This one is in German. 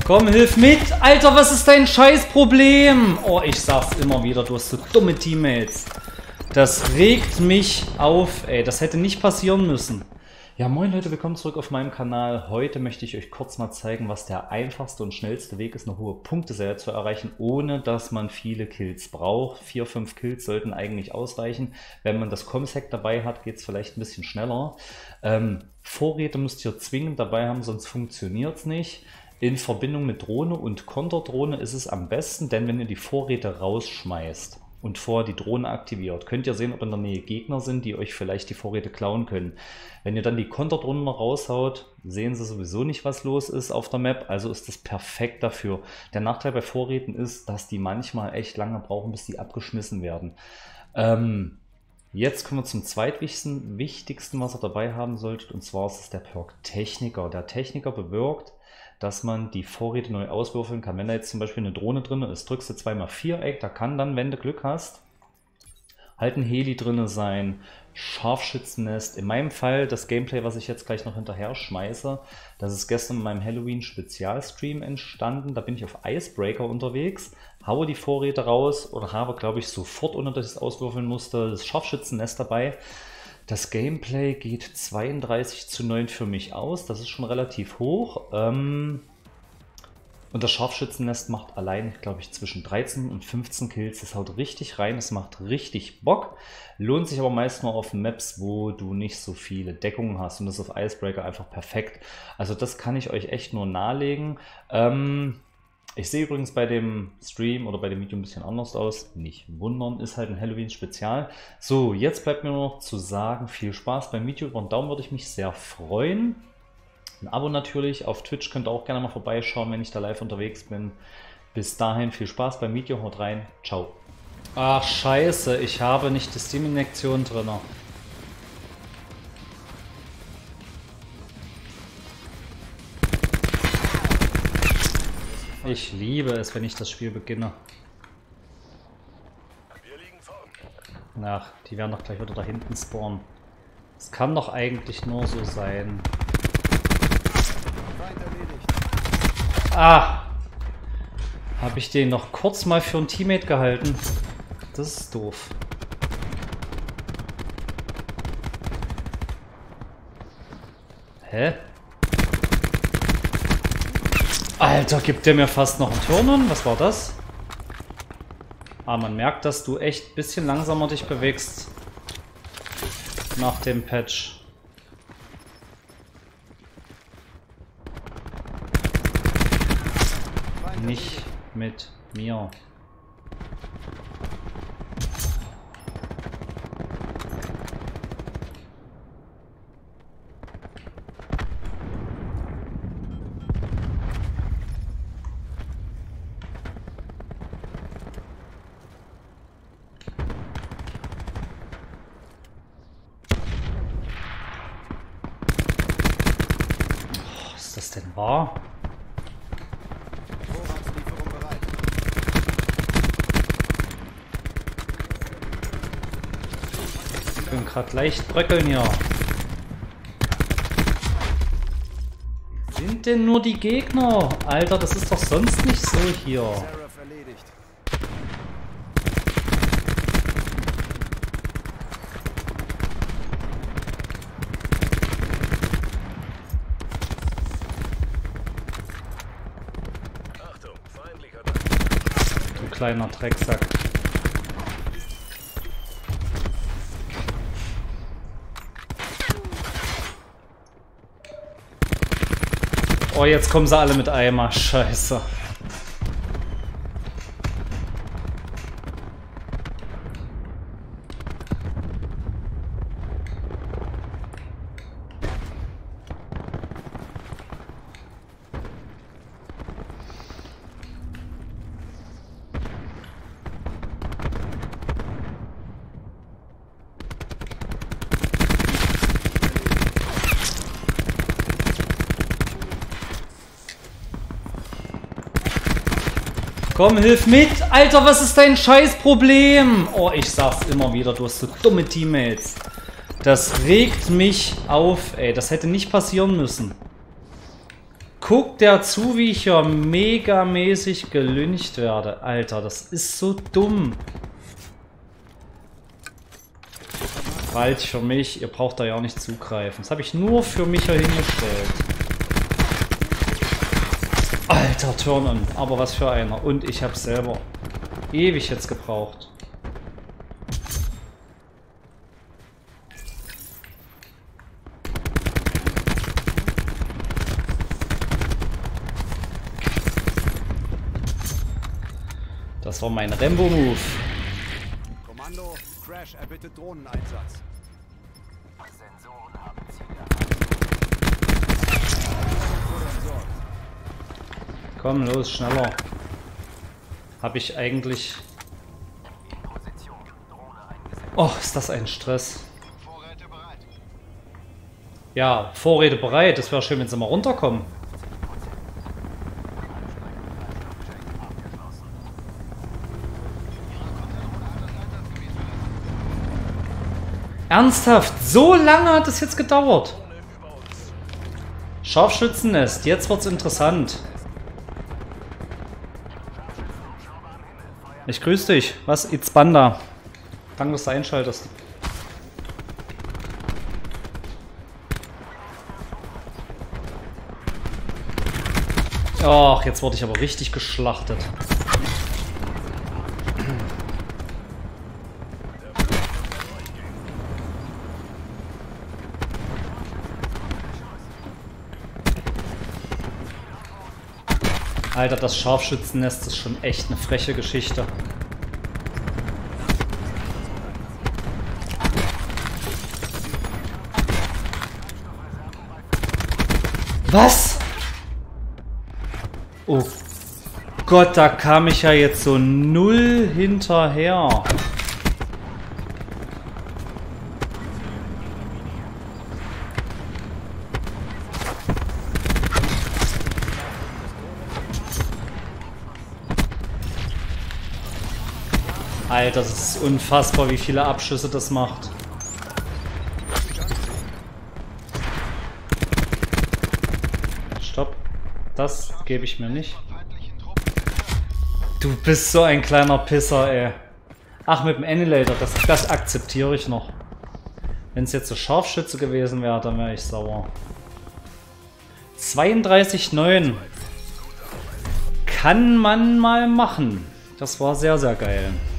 Komm, hilf mit! Alter, was ist dein Scheißproblem? Oh, ich sag's immer wieder, du hast so dumme Teammates. Das regt mich auf, ey. Das hätte nicht passieren müssen. Ja, moin Leute, willkommen zurück auf meinem Kanal. Heute möchte ich euch kurz mal zeigen, was der einfachste und schnellste Weg ist, eine hohe Punkteserie zu erreichen, ohne dass man viele Kills braucht. 4, 5 Kills sollten eigentlich ausreichen. Wenn man das Comsec dabei hat, geht es vielleicht ein bisschen schneller. Vorräte müsst ihr zwingend dabei haben, sonst funktioniert es nicht. In Verbindung mit Drohne und Konterdrohne ist es am besten, denn wenn ihr die Vorräte rausschmeißt und vorher die Drohne aktiviert, könnt ihr sehen, ob in der Nähe Gegner sind, die euch vielleicht die Vorräte klauen können. Wenn ihr dann die Konterdrohne noch raushaut, sehen sie sowieso nicht, was los ist auf der Map, also ist das perfekt dafür. Der Nachteil bei Vorräten ist, dass die manchmal echt lange brauchen, bis die abgeschmissen werden. Jetzt kommen wir zum zweitwichtigsten, was ihr dabei haben solltet, und zwar ist es der Perk Techniker. Der Techniker bewirkt, dass man die Vorräte neu auswürfeln kann. Wenn da jetzt zum Beispiel eine Drohne drin ist, drückst du zweimal Viereck, da kann dann, wenn du Glück hast, halt ein Heli drin sein, Scharfschützennest. In meinem Fall, das Gameplay, was ich jetzt gleich noch hinterher schmeiße, das ist gestern in meinem Halloween-Spezialstream entstanden. Da bin ich auf Icebreaker unterwegs, haue die Vorräte raus und habe, glaube ich, sofort, ohne dass ich es auswürfeln musste, das Scharfschützennest dabei. Das Gameplay geht 32:9 für mich aus, das ist schon relativ hoch. Und das Scharfschützennest macht allein, glaube ich, zwischen 13 und 15 Kills. Das haut richtig rein, es macht richtig Bock. Lohnt sich aber meist nur auf Maps, wo du nicht so viele Deckungen hast. Und das ist auf Icebreaker einfach perfekt. Also das kann ich euch echt nur nahelegen. Ich sehe übrigens bei dem Stream oder bei dem Video ein bisschen anders aus. Nicht wundern, ist halt ein Halloween-Spezial. So, jetzt bleibt mir nur noch zu sagen, viel Spaß beim Video. Über einen Daumen würde ich mich sehr freuen. Ein Abo natürlich. Auf Twitch könnt ihr auch gerne mal vorbeischauen, wenn ich da live unterwegs bin. Bis dahin viel Spaß beim Video. Haut rein. Ciao. Ach, scheiße. Ich habe nicht die Steam-Injektion drin. Ich liebe es, wenn ich das Spiel beginne. Ach, die werden doch gleich wieder da hinten spawnen. Es kann doch eigentlich nur so sein. Ah! Habe ich den noch kurz mal für ein Teammate gehalten? Das ist doof. Hä? Alter, gibt der mir fast noch einen Turnen? Was war das? Ah, man merkt, dass du echt ein bisschen langsamer dich bewegst nach dem Patch. Nicht mit mir. Was ist das denn wahr? Ich bin gerade leicht bröckeln hier. Sind denn nur die Gegner? Alter, das ist doch sonst nicht so hier. Du kleiner Drecksack. Oh, jetzt kommen sie alle mit Eimer. Scheiße. Komm, hilf mit! Alter, was ist dein Scheißproblem? Oh, ich sag's immer wieder, du hast so dumme Teammates. Das regt mich auf, ey. Das hätte nicht passieren müssen. Guckt der zu, wie ich hier megamäßig gelyncht werde. Alter, das ist so dumm. Falsch für mich. Ihr braucht da ja auch nicht zugreifen. Das habe ich nur für mich hier hingestellt. Alter, Turn-on. Aber was für einer. Und ich habe selber ewig jetzt gebraucht. Das war mein Rambo-Move. Kommando, Crash erbittet Drohneneinsatz. Sensoren haben Ziele. Komm, los, schneller. Habe ich eigentlich... Oh, ist das ein Stress. Vorräte bereit. Ja, Vorräte bereit. Das wäre schön, wenn sie mal runterkommen. Ernsthaft? So lange hat es jetzt gedauert? Scharfschützennest. Jetzt wird's interessant. Ich grüße dich. Was? It's Banda. Danke, dass du einschaltest. Och, jetzt wurde ich aber richtig geschlachtet. Alter, das Scharfschützennest ist schon echt eine freche Geschichte. Was? Oh Gott, da kam ich ja jetzt so null hinterher. Alter, das ist unfassbar, wie viele Abschüsse das macht. Stopp. Das gebe ich mir nicht. Du bist so ein kleiner Pisser, ey. Ach, mit dem Annihilator, das akzeptiere ich noch. Wenn es jetzt so Scharfschütze gewesen wäre, dann wäre ich sauer. 32,9. Kann man mal machen. Das war sehr, sehr geil.